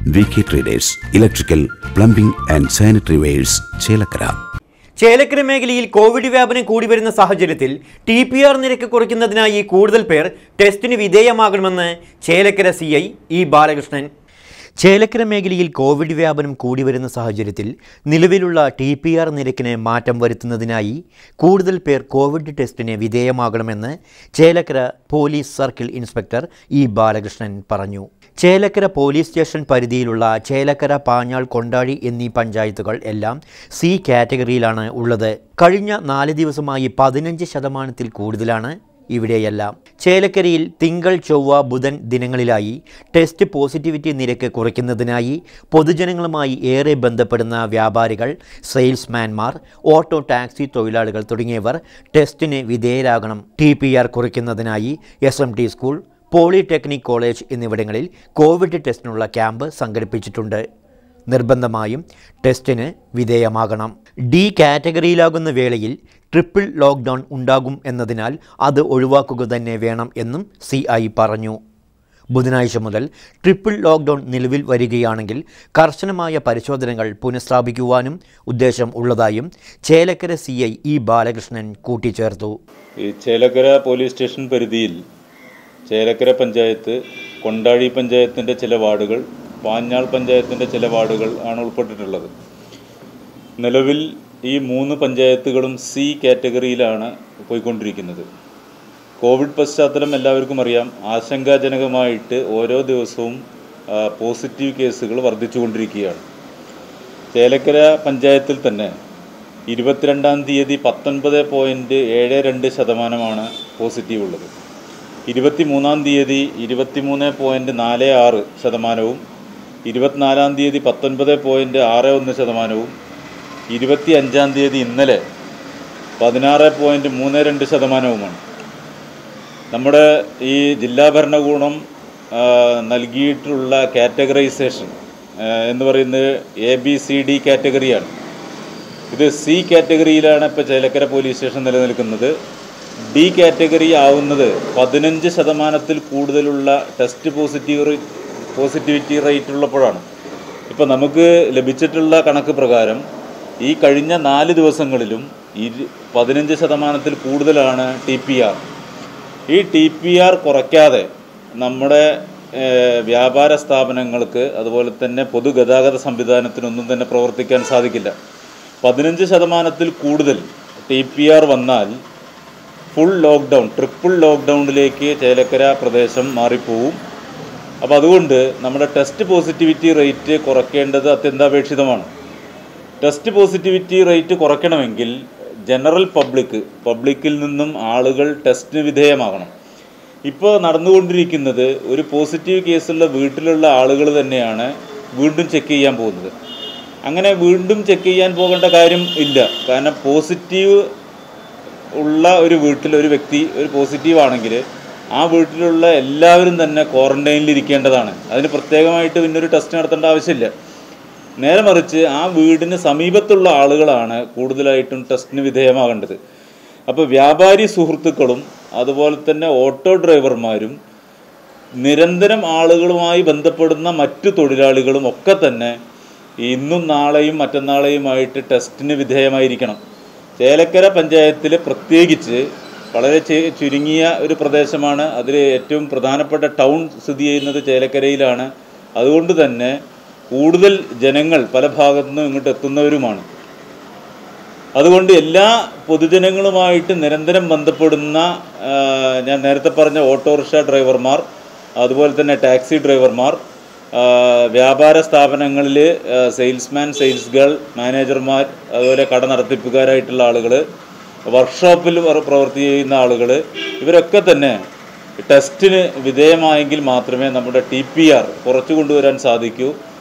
VK Traders, Electrical, Plumbing and Sanitary Wares, Chelakara. Chelakkara മേഖലയിൽ Covid വ്യാപനം കൂടി വരുന്ന സാഹചര്യത്തിൽ TPR നിരക്ക് കുറയ്ക്കുന്നതിനായി കൂടുതൽ പേർ ടെസ്റ്റിന് വിധേയമാകണമെന്ന് ചേലക്കര CI E ബാലകൃഷ്ണൻ. ചേലക്കര മേഖലയിൽ കോവിഡ് വ്യാപനം കൂടി വരുന്ന സാഹചര്യത്തിൽ നിലവിലുള്ള TPR നിരക്കിന് മാറ്റം വരുത്തുന്നതിനായി കൂടുതൽ പേർ കോവിഡ് ടെസ്റ്റിന് വിധേയമാകണമെന്ന് Chelakkara police circle inspector E Balakrishnan പറഞ്ഞു. ചേലക്കര പോലീസ് സ്റ്റേഷൻ പരിധിയിലുള്ള ചേലക്കര, പാഞ്ഞാൾ, കൊണ്ടാഴി എന്നീ പഞ്ചായത്തുകൾ എല്ലാം C കാറ്റഗറിയിലാണ് ഉള്ളത്. കഴിഞ്ഞ 4 ദിവസമായി 15% കൂടുതലാണ് ഇവിടെയെല്ലാം. ചേലക്കരയിൽ തിങ്കൾ, ചൊവ്വ, ബുധൻ ദിനങ്ങളിലായി ടെസ്റ്റ് പോസിറ്റിവിറ്റി നിരക്ക് കുറയ്ക്കുന്നതിനായി പൊതുജനങ്ങളുമായി ഏറെ ബന്ധപ്പെടുന്ന വ്യാപാരികൾ, സെയിൽസ്മാൻമാർ, ഓട്ടോ ടാക്സി തൊഴിലാളികൾ തുടങ്ങിയവർ ടെസ്റ്റിന് വിധേയരാകണം. TPR കുറയ്ക്കുന്നതിനായി SMT സ്കൂൾ, പോളിടെക്നിക് കോളേജ് എന്നിവിടങ്ങളിൽ കോവിഡ് ടെസ്റ്റിനുള്ള ക്യാമ്പ് സംഘടിപ്പിച്ചിട്ടുണ്ട്. നിർബന്ധമായും ടെസ്റ്റിന് വിധേയമാകണം. D കാറ്റഗറിയിലാകുന്ന വേളയിൽ ട്രിപ്പിൾ ലോക്ക്ഡൗൺ ഉണ്ടാകും എന്നതിനാൽ അത് ഒഴിവാക്കുക തന്നെ വേണം എന്നും CI പറഞ്ഞു. ബുധനാഴ്ച മുതൽ ട്രിപ്പിൾ ലോക്ക്ഡൗൺ നിലവിൽ വരികയാണെങ്കിൽ കർശനമായ പരിശോധനകൾ പുനഃസ്ഥാപിക്കുവാനും ഉദ്ദേശം ഉള്ളതായും ചേലക്കര CI E ബാലകൃഷ്ണൻ കൂട്ടിച്ചേർത്തു. ഈ ചേലക്കര പോലീസ് സ്റ്റേഷൻ പരിധിയിൽ ചേലക്കര പഞ്ചായത്ത്, കൊണ്ടാഴി പഞ്ചായത്തിൻ്റെ ചില വാർഡുകൾ, പാഞ്ഞാൾ പഞ്ചായത്തിൻ്റെ ചില വാർഡുകൾ ആണ് ഉൾപ്പെട്ടിട്ടുള്ളത്. നിലവിൽ ഈ 3 പഞ്ചായത്തുകളും C കാറ്റഗറിയിലാണ് പോയിക്കൊണ്ടിരിക്കുന്നത്. കോവിഡ് പശ്ചാത്തലം എല്ലാവർക്കും അറിയാം. ആശങ്കാജനകമായിട്ട് ഓരോ ദിവസവും പോസിറ്റീവ് കേസുകൾ വർദ്ധിച്ചുകൊണ്ടിരിക്കുകയാണ്. ചേലക്കര പഞ്ചായത്തിൽ തന്നെ 22-ാം തീയതി 19.72% പോസിറ്റീവ് ഉള്ളത്. 23-ാം തീയതി 23.46%, 24-ാം തീയതി 19.61%, 25-ാം തീയതി ഇന്നലെ 16.32%. നമ്മുടെ ഈ ജില്ലാ ഭരണകൂടം നൽകിയിട്ടുള്ള കാറ്റഗറൈസേഷൻ എന്ന് പറയുന്നത് ABCD കാറ്റഗറിയാണ്. ഇത് C കാറ്റഗറിയിലാണ് ഇപ്പോൾ ചേലക്കര പോലീസ് സ്റ്റേഷൻ നിലനിൽക്കുന്നത്. D കാറ്റഗറി ആവുന്നത് 15%-ൽ കൂടുതലുള്ള ടെസ്റ്റ് പോസിറ്റിവിറ്റി റേറ്റ് ഉള്ളപ്പോഴാണ്. ഇപ്പോൾ നമുക്ക് ലഭിച്ചിട്ടുള്ള കണക്ക് പ്രകാരം ഈ കഴിഞ്ഞ 4 ദിവസങ്ങളിലും 15%-ൽ കൂടുതലാണ് TPR. ഈ TPR കുറയ്ക്കാതെ നമ്മുടെ വ്യാപാര സ്ഥാപനങ്ങൾക്ക്, അതുപോലെ തന്നെ പൊതുഗതാഗത സംവിധാനത്തിനൊന്നും തന്നെ പ്രവർത്തിക്കാൻ സാധിക്കില്ല. 15%-ൽ കൂടുതൽ TPR വന്നാൽ ഫുൾ ലോക്ക്ഡൗൺ, ട്രിപ്പിൾ ലോക്ക്ഡൗണിലേക്ക് ചേലക്കര പ്രദേശം മാറിപ്പോവും. അപ്പോൾ അതുകൊണ്ട് നമ്മുടെ ടെസ്റ്റ് പോസിറ്റിവിറ്റി റേറ്റ് കുറയ്ക്കേണ്ടത് അത്യന്താപേക്ഷിതമാണ്. ടെസ്റ്റ് പോസിറ്റിവിറ്റി റേറ്റ് കുറയ്ക്കണമെങ്കിൽ ജനറൽ പബ്ലിക്കിൽ നിന്നും ആളുകൾ ടെസ്റ്റിന് വിധേയമാകണം. ഇപ്പോൾ നടന്നുകൊണ്ടിരിക്കുന്നത് ഒരു പോസിറ്റീവ് കേസുള്ള വീട്ടിലുള്ള ആളുകൾ തന്നെയാണ് വീണ്ടും ചെക്ക് ചെയ്യാൻ പോകുന്നത്. അങ്ങനെ വീണ്ടും ചെക്ക് ചെയ്യാൻ പോകേണ്ട കാര്യം ഇല്ല. കാരണം പോസിറ്റീവ് ഉള്ള ഒരു വീട്ടിൽ ഒരു വ്യക്തി ഒരു പോസിറ്റീവ് ആണെങ്കിൽ ആ വീട്ടിലുള്ള എല്ലാവരും തന്നെ ക്വാറന്റൈനിൽ ഇരിക്കേണ്ടതാണ്. അതിന് പ്രത്യേകമായിട്ട് പിന്നൊരു ടെസ്റ്റ് നടത്തേണ്ട ആവശ്യമില്ല. നേരെ മറിച്ച് ആ വീടിന് സമീപത്തുള്ള ആളുകളാണ് കൂടുതലായിട്ടും ടെസ്റ്റിന് വിധേയമാകേണ്ടത്. അപ്പോൾ വ്യാപാരി സുഹൃത്തുക്കളും അതുപോലെ തന്നെ ഓട്ടോ ഡ്രൈവർമാരും നിരന്തരം ആളുകളുമായി ബന്ധപ്പെടുന്ന മറ്റു തൊഴിലാളികളും ഒക്കെ തന്നെ ഇന്നും നാളെയും മറ്റന്നാളെയുമായിട്ട് ടെസ്റ്റിന് വിധേയമായിരിക്കണം. ചേലക്കര പഞ്ചായത്തിൽ പ്രത്യേകിച്ച് വളരെ ചുരുങ്ങിയ ഒരു പ്രദേശമാണ്. അതിൽ ഏറ്റവും പ്രധാനപ്പെട്ട ടൗൺ സ്ഥിതി ചെയ്യുന്നത് ചേലക്കരയിലാണ്. അതുകൊണ്ട് തന്നെ കൂടുതൽ ജനങ്ങൾ പല ഭാഗത്തു നിന്നും ഇങ്ങോട്ട് എത്തുന്നവരുമാണ്. അതുകൊണ്ട് എല്ലാ പൊതുജനങ്ങളുമായിട്ട് നിരന്തരം ബന്ധപ്പെടുന്ന, ഞാൻ നേരത്തെ പറഞ്ഞ ഓട്ടോറിക്ഷ ഡ്രൈവർമാർ, അതുപോലെ തന്നെ ടാക്സി ഡ്രൈവർമാർ, വ്യാപാര സ്ഥാപനങ്ങളിൽ സെയിൽസ്മാൻ, സെയിൽസ് ഗേൾ, മാനേജർമാർ, അതുപോലെ കട നടത്തിപ്പുകാരായിട്ടുള്ള ആളുകൾ, വർക്ക്ഷോപ്പിൽ പ്രവൃത്തി ചെയ്യുന്ന ആളുകൾ, ഇവരൊക്കെ തന്നെ ടെസ്റ്റിന് വിധേയമായെങ്കിൽ മാത്രമേ നമ്മുടെ TPR കുറച്ചു കൊണ്ടുവരാൻ സാധിക്കൂ.